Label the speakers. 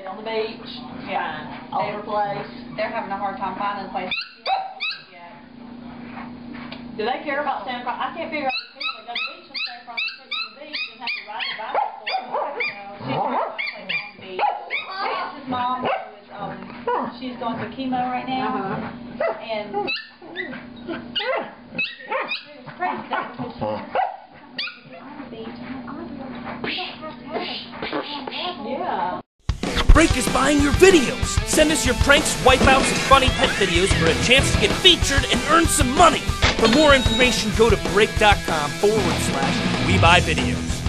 Speaker 1: Stay on the beach.
Speaker 2: Yeah.
Speaker 1: Fine. Older place.
Speaker 2: They're having a hard time finding a place.
Speaker 1: Do they care about standing across? I can't figure out the people that go to the beach and stand across the street from the beach and have to ride their bicycle. She's on the beach. Nance's mom is, she's going through chemo right now. And it's crazy that because she's on the beach. Yeah.
Speaker 3: Break is buying your videos. Send us your pranks, wipeouts, and funny pet videos for a chance to get featured and earn some money. For more information, go to break.com/WeBuyVideos.